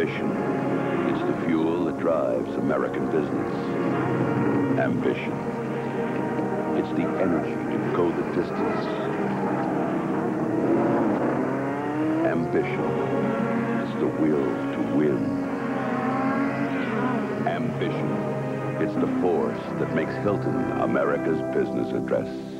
Ambition. It's the fuel that drives American business. Ambition. It's the energy to go the distance. Ambition. It's the will to win. Ambition. It's the force that makes Hilton America's business address.